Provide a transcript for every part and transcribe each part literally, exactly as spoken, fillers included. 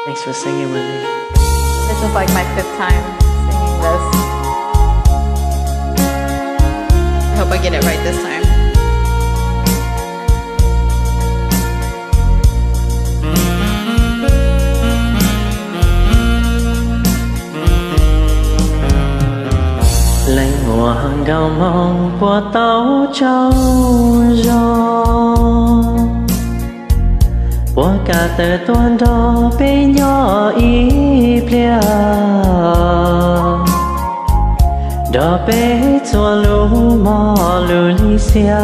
Thanks for singing with me. This is like my fifth time singing this. I hope I get it right this time. Lạnh hoàng gào mong của tàu trâu gió của cả tờ tuần đó bên nhỏ ý plia đó bé cho lũ mò lũ li xia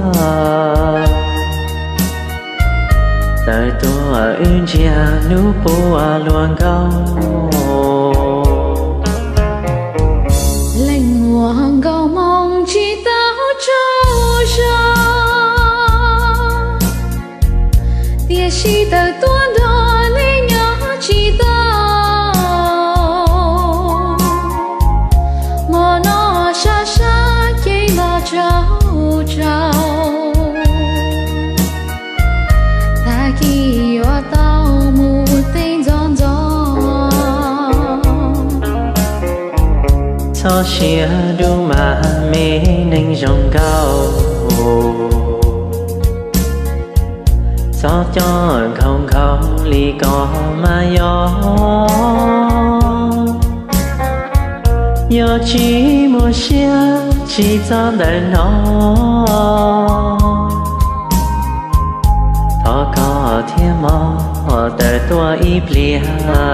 tại tua ưng chia lũ bùa luang gao Lạnh hoàng gào mong chỉ tao trâu gió tia chỉ tờ tuôn đó lấy nhỏ chỉ tao mà nó xa xa chỉ là trâu trâu ta khi ở tao một tên giòn giòn cho chia đủ mà mê nên rong cao cho cho không không li có mà gió giờ chỉ một xia chỉ cho đời nó thọ có thiên mò đời tua ít lia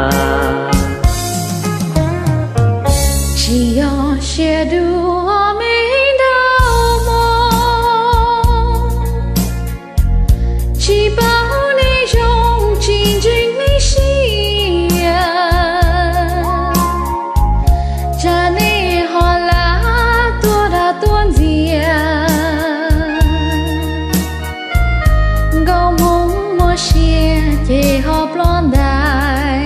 chỉ ở xe đua mình đau mong chỉ bao này trong chiến tranh mỹ sĩ cha này họ là tua đã tuôn gì gấu mông mua xe để họ blond đại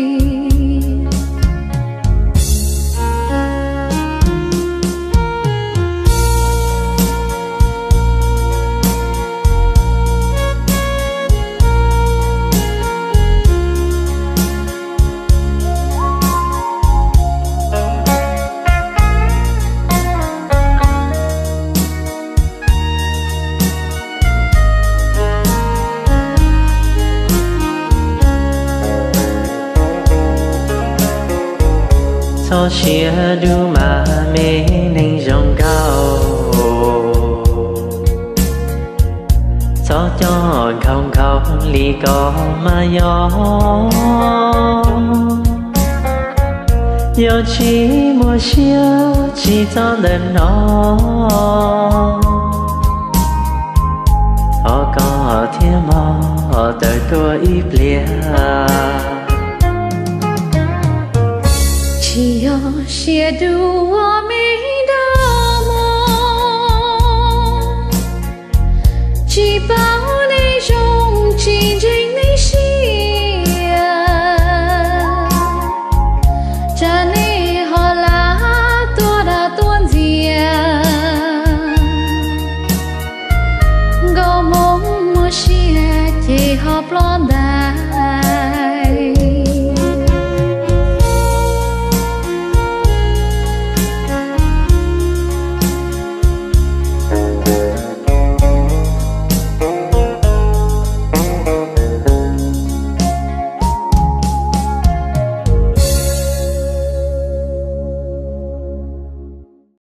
cho chia đủ mà mê nên rong cao cho cho không không li có mà gió giờ chỉ một chia chỉ cho đời nó họ có thiên mò đời tua ít lia chỉ ở xe đua